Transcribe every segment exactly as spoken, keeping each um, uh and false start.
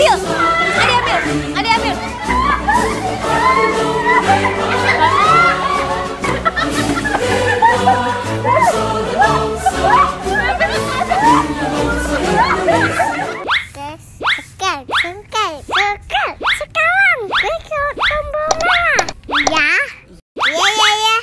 Ambil. Ade ambil. Ade ambil. Sekarang ikut tombol merah. Ya. Ya ya ya.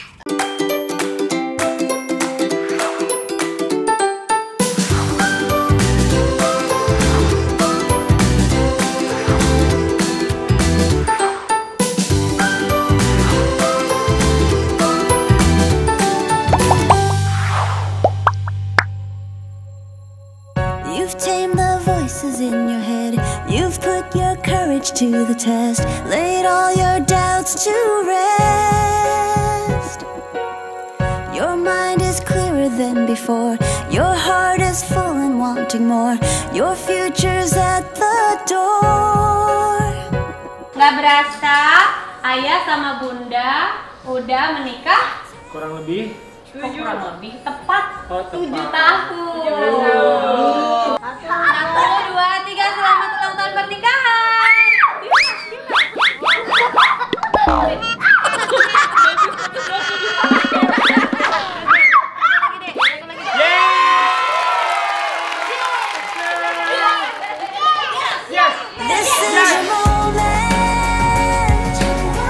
You've tamed the voices in your head. You've put your courage to the test. Laid all your doubts to rest. Your mind is clearer than before. Your heart is full and wanting more. Your future's at the door. Gak berasa, ayah sama bunda udah menikah Kurang lebih Oh, kurang lebih tepat Oh, tepat. tujuh tahun. Satu, dua, tiga, selamat ulang tahun pernikahan. This is your moment.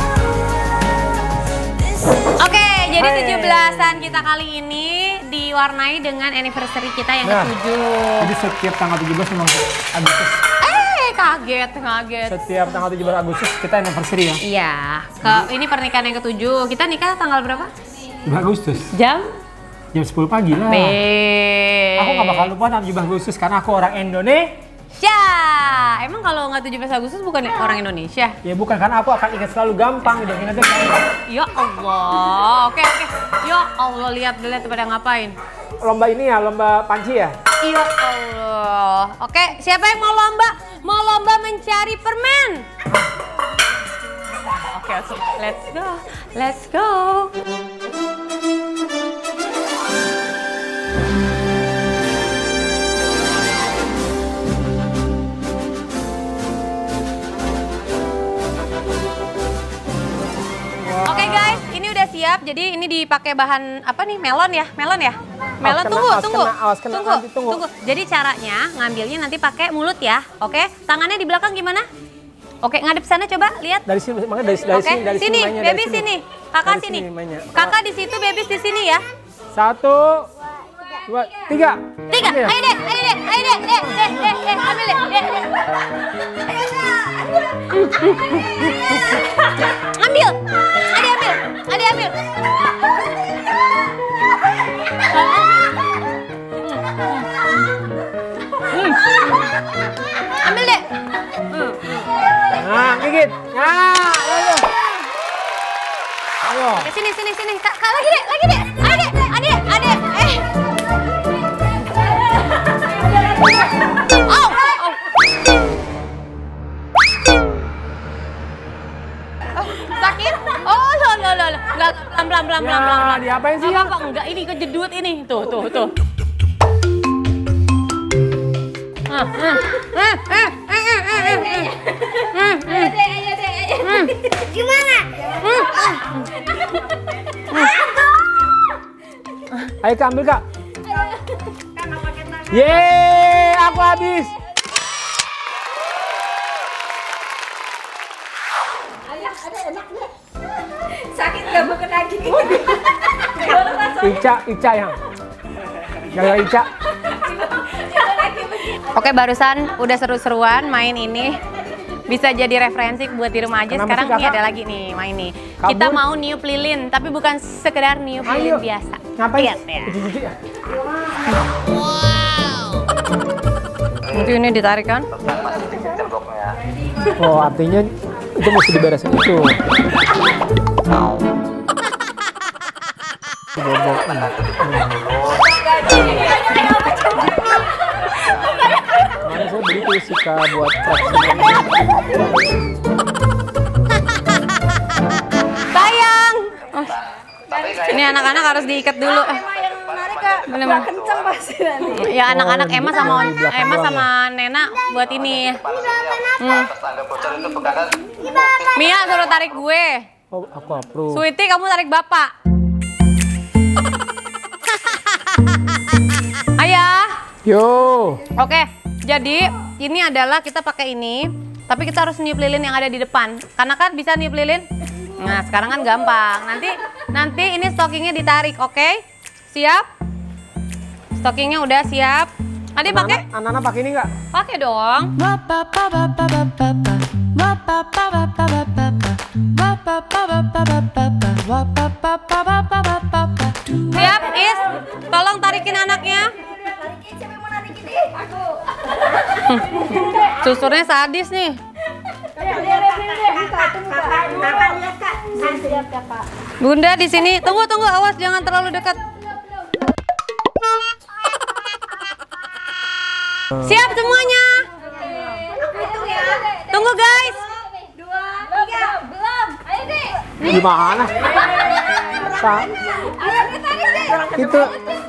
This is Oke, jadi tujuh belasan kita kali ini diwarnai dengan anniversary kita yang Nah, ketujuh. jadi setiap tanggal tujuh belas memang Agustus. Eh, kaget, kaget. Setiap tanggal tujuh belas Agustus kita anniversary ya. Iya, ke ini pernikahan yang ketujuh. Kita nikah tanggal berapa? tujuh belas Agustus. Jam? Jam sepuluh pagi lah. B. Aku gak bakal lupa tanggal tujuh belas Agustus karena aku orang Indonesia. Emang kalau nggak tujuh belas Agustus bukan orang Indonesia? Ya bukan, karena aku akan ingat selalu gampang udah ingatnya gampang. Ya Allah, oke oke. Ya Allah, lihat lihat pada ngapain? Lomba ini ya, lomba panci ya? Ya Allah. Oke, siapa yang mau lomba? Mau lomba mencari permen? Oke oke, let's go, let's go. Oke guys, ini udah siap. Jadi ini dipakai bahan apa nih? Melon ya? Melon ya? Melon, kena, tunggu, awas tunggu. kena, awas kena, tunggu, nanti tunggu. tunggu. Jadi caranya ngambilnya nanti pakai mulut ya. Oke, tangannya di belakang gimana? Oke, ngadep sana coba, lihat. Dari sini, makanya dari, dari Oke, sini, dari sini, mainnya, baby dari sini. Kakak Dari sini. mainnya. Kakak di situ, baby di sini ya. Satu, dua, tiga. Tiga, Ambil. ayo deh, ayo deh, ayo deh, deh, deh, deh, deh, ambil deh, deh, deh. Ambil, ade ambil, ade ambil. Ambil deh. Nah, gigit. Nah, ayo. Ayo. Oke, sini, sini, sini. Kak, kak lagi deh, lagi deh. Ayo deh, ade, ade. Eh. Oh, oh. Sakit? Oh, lo, lo, lo, lo. Enggak, pelan, pelan, pelan, pelan, pelan. Ya, diapain sih? Enggak apa-apa, enggak. Ini kejedut ini. Tuh, tuh, tuh. Ah, ah, ah, ah, ah, ah, ah, ah. Hmm, hmm. Hmm. Gimana? Ayo Kak, ambil Kak. Yeay, aku habis. Sakit gak mau kena gigi? Ica, Ica yang. Gara-gara Ica. Oke, barusan udah seru-seruan main ini. Bisa jadi referensi buat di rumah aja. Kenapa Sekarang sih, ini Kakak? ada lagi nih main nih. Kabur? Kita mau niup lilin, tapi bukan sekedar niup lilin Ayo. biasa. Ngapain? Lihat ya. Cuci-cuci ya? Nanti ini ditarik kan? Oh, artinya itu mesti diberesin itu. Bobok. Kemarin saya beli tuh Sika buat traction. Sayang! Oh. Ini anak-anak harus diikat dulu. Bener-bener. Kenceng pasti nanti. Ya anak-anak Oh, Emma di sama belakang Emma doang sama Nena buat ini. Hmm. Tanda bocor itu pegangan. Mia suruh tarik gue. Oh, aku approve. Sweetie kamu tarik bapak. Ayah. Yo. Oke, jadi ini adalah kita pakai ini, tapi kita harus niup lilin yang ada di depan. Karena kan bisa niup lilin. Nah, sekarang kan gampang. Nanti nanti ini stockingnya ditarik, oke? Siap? Stockingnya udah siap. Adik pakai? Anak-anak pakai ini nggak? Pakai dong. Siap, Is? Tolong tarikin anaknya. Susurnya sadis nih. Bunda di sini. Tunggu, tunggu, awas jangan terlalu dekat. Siap semuanya. Tunggu guys. Gimana? Sa itu.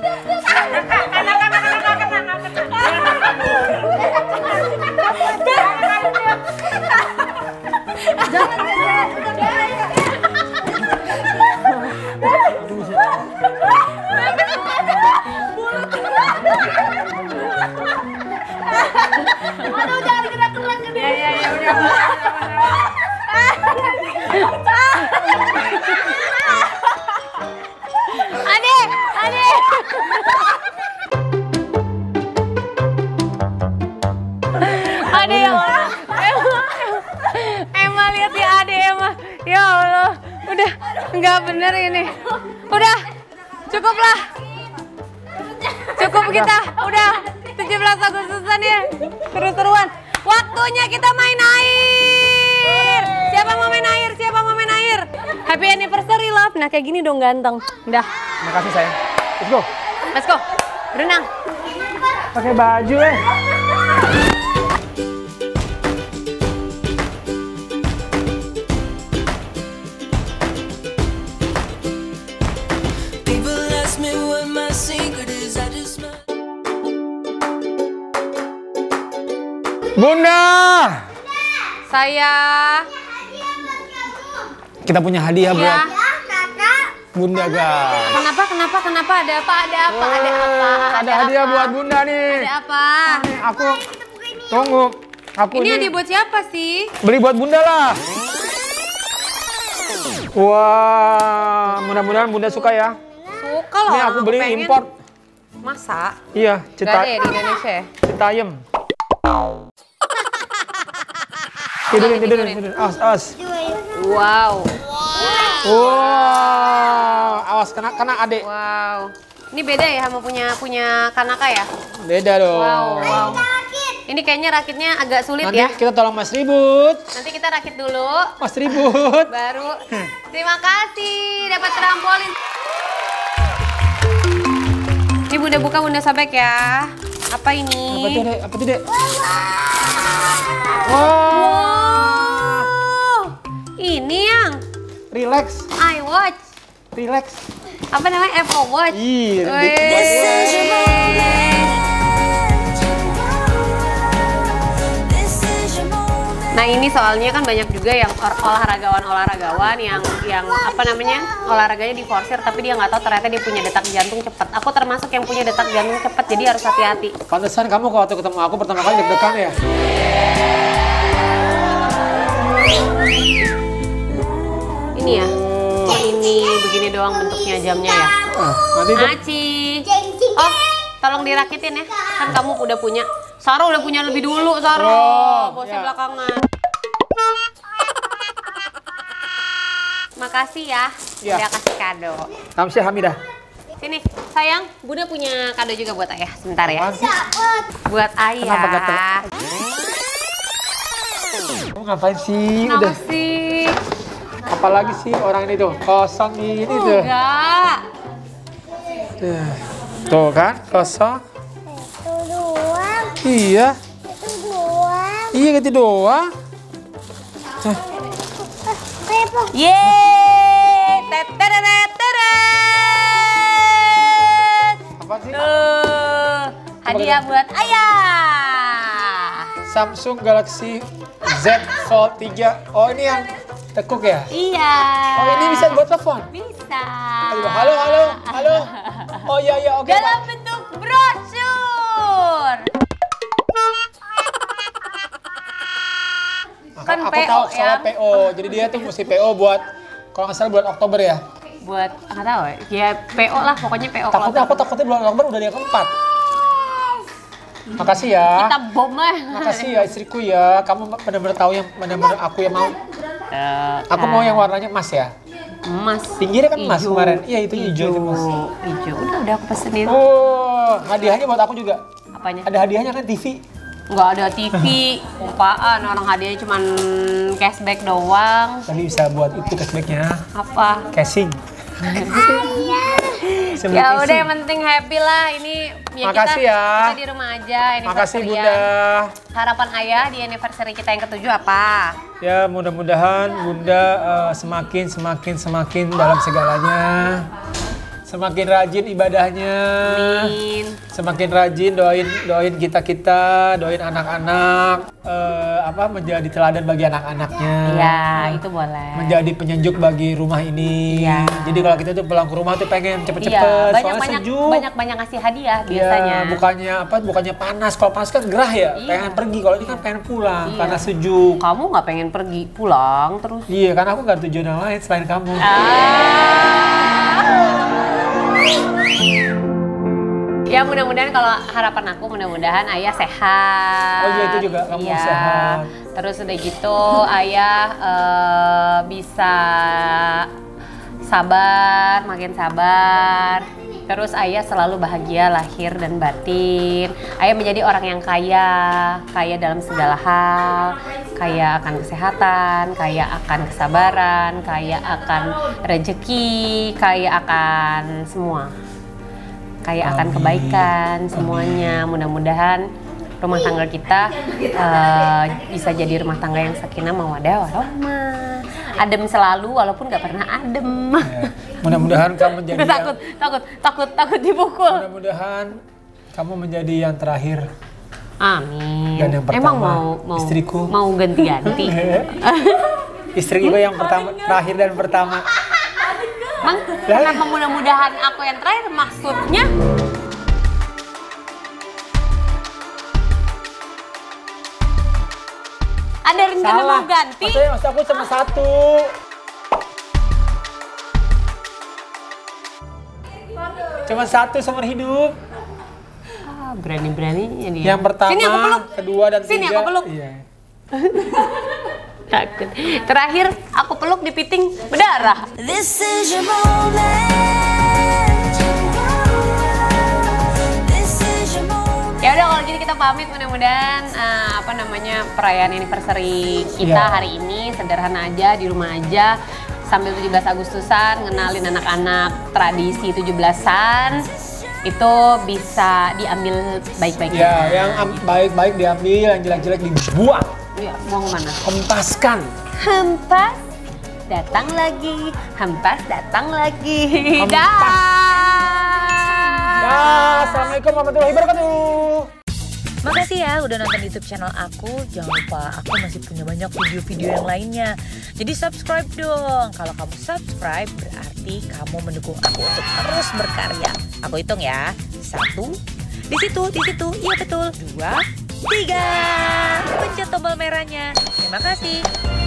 Adik, adik. Adik ya Allah. Emma, Emma lihat ya adik Emma. Ya Allah, udah nggak bener ini. Udah, cukuplah. Cukup kita, udah tujuh belas Agustusan ya. Seru-seruan. Waktunya kita main air. Siapa mau main air? Siapa mau main air? Happy anniversary love. Nah kayak gini dong ganteng. Udah. Makasih sayang. Let's go. Let's go. Berenang. Pakai baju eh. People ask me what my secret is, I just smile. Bunda. Saya. Kita punya hadiah Ya. buat Bunda guys. Kenapa? Kenapa? Kenapa? Ada apa? Ada apa? Ada apa? Ada hadiah apa? buat Bunda nih. Ada apa? Nih, aku tunggu. Aku Ini nih hadiah buat siapa sih? beli buat Bunda lah. Wah, mudah-mudahan Bunda suka ya. Suka loh. Ini aku beli pengen. import. Masa? Iya, Gak cita ada ya di Indonesia ya? Citayam. Tidurin, tidurin, tidurin. Awas, awas. Wow. Wow, awas kena kena adek. Wow. Ini beda ya sama punya punya Kanaka ya? Beda dong. Wow, wow. Ini kayaknya rakitnya agak sulit Nanti ya. kita tolong Mas Ribut. Nanti kita rakit dulu. Mas Ribut. Baru. Terima kasih dapat trampolin. Ini Bunda buka, Bunda sobek ya. Apa ini? Apa tuh, Dek? Apa tuh, Dek? Wow. Wow. Ini yang Relax, iWatch. relax. Apa namanya? Apple Watch. Iya. Wih. This is your moment. This is your moment. Nah ini soalnya kan banyak juga yang or- olahragawan-olahragawan yang yang apa namanya olahraganya diforsir tapi dia nggak tahu ternyata dia punya detak jantung cepat. Aku termasuk yang punya detak jantung cepat jadi harus hati-hati. Pantesan kamu kalau waktu ketemu aku pertama kali deg-degan ya? Ini ya. Oh ini begini doang bentuknya jamnya ya. Ah, nanti tuh. Aci. Oh tolong dirakitin ya. Kan kamu udah punya. Saro udah punya lebih dulu Saro. Oh, Bosnya ya. belakangan. Makasih ya. Ya. Udah kasih kado. Kamsyah Hamidah. Sini, sayang, Bunda punya kado juga buat ayah. Sebentar ya. Apaan sih? Buat Kenapa gatel? ayah. Kamu ngapain sih? Kenapa Udah. sih? Apalagi sih orang ini tuh kosong ini tuh. Enggak. Tuh. Tuh kan kosong. Itu doang, Iya. itu doang. Iya gitu doang. Hah. Pepo. Yeay! Teteretetet. Apa apaan sih? Tuh, hadiah buat ayah. Samsung Galaxy Z Fold tiga. Oh ini yang tekuk ya? Iya. Oh ini bisa buat telepon? Bisa. Halo, halo, halo. Oh iya, iya, oke. Dalam bentuk brosur. Kan aku P O tahu ya. soal P O. Jadi dia tuh mesti P O buat, kalau nggak salah bulan Oktober ya. Buat, nggak tahu ya. Ya P O lah, pokoknya P O. Takutnya aku takutnya bulan Oktober udah dia keempat. Makasih ya. Kita bom lah. Makasih ya istriku ya. Kamu benar-benar tahu yang benar-benar aku yang mau. Uh, Aku mau yang warnanya emas ya. Emas. Pinggirnya kan emas Ijo. kemarin. Iya itu hijau itu emas. Hijau. Udah, udah aku pesenin. Oh, hadiahnya buat aku juga. Apanya? Ada hadiahnya kan T V. Nggak ada T V, upaan, orang hadiahnya cuma cashback doang. Tapi bisa buat itu cashbacknya. Apa? Casing. Ya udah yang penting happy lah ini ya. Makasih kita, ya. kita di rumah aja. Makasih anniversary-an. Bunda. Harapan ayah di anniversary kita yang ketujuh apa? Ya mudah-mudahan Bunda uh, semakin semakin semakin dalam segalanya. Semakin rajin ibadahnya. Amin. Semakin rajin doain doain kita-kita, doain anak-anak uh, apa menjadi teladan bagi anak-anaknya. Iya, itu boleh. Menjadi penyejuk bagi rumah ini. Iya. Jadi kalau kita tuh pulang ke rumah tuh pengen cepet-cepet, Iya, soalnya banyak-banyak sejuk. banyak-banyak ngasih hadiah biasanya. Ya, bukannya apa? Bukannya panas. Kalau panas kan gerah ya, Iya. pengen pergi. Kalau ini kan pengen pulang Iya. karena sejuk. Kamu nggak pengen pergi pulang terus? Iya, karena aku gak ada tujuan yang lain selain kamu. Ah. Ya mudah-mudahan kalau harapan aku mudah-mudahan ayah sehat. Oh iya itu juga kamu Iya. sehat. Terus udah gitu ayah eh, bisa sabar, makin sabar. Terus ayah selalu bahagia lahir dan batin. Ayah menjadi orang yang kaya, kaya dalam segala hal. Kaya akan kesehatan, kaya akan kesabaran, kaya akan rezeki, kaya akan semua. Kaya akan Amin. kebaikan semuanya. Mudah-mudahan rumah tangga kita uh, bisa jadi rumah tangga yang sakinah mawaddah warahmah. Adem selalu walaupun nggak pernah adem. Ya. Mudah-mudahan kamu menjadi yang, takut, takut, takut, takut dipukul. mudah-mudahan kamu menjadi yang terakhir. Amin. Dan yang pertama, Emang mau mau istriku. mau ganti-ganti. Istriku yang pertama, terakhir dan pertama. Mang, kenapa mudah-mudahan aku yang terakhir maksudnya? Ada rencana mau ganti? Maksudnya maksud aku cuma satu. Cuma satu seumur hidup. Ah, berani-beraninya dia. Yang pertama, Sini aku peluk. kedua dan Sini tiga. aku peluk. Iya. Takut. Terakhir aku peluk di piting berdarah. This is your moment. This is your moment. Ya udah kalau gitu kita pamit, mudah-mudahan uh, apa namanya perayaan anniversary kita Iya. hari ini sederhana aja di rumah aja sambil tujuh belas Agustusan ngenalin anak-anak tradisi tujuh belasan itu bisa diambil baik-baiknya. Ya, yang am- baik-baik diambil, yang jelek-jelek dibuang. Iya, mau kemana? Hempaskan. Hempas datang lagi, hempas datang lagi. Hempas. Dah. Ya, assalamualaikum warahmatullahi wabarakatuh. Makasih ya udah nonton YouTube channel aku. Jangan lupa aku masih punya banyak video-video yang lainnya. Jadi subscribe dong. Kalau kamu subscribe berarti kamu mendukung aku untuk terus berkarya. Aku hitung ya. Satu, di situ, di situ. Iya betul. Dua, tiga. Pencet tombol merahnya. Terima kasih.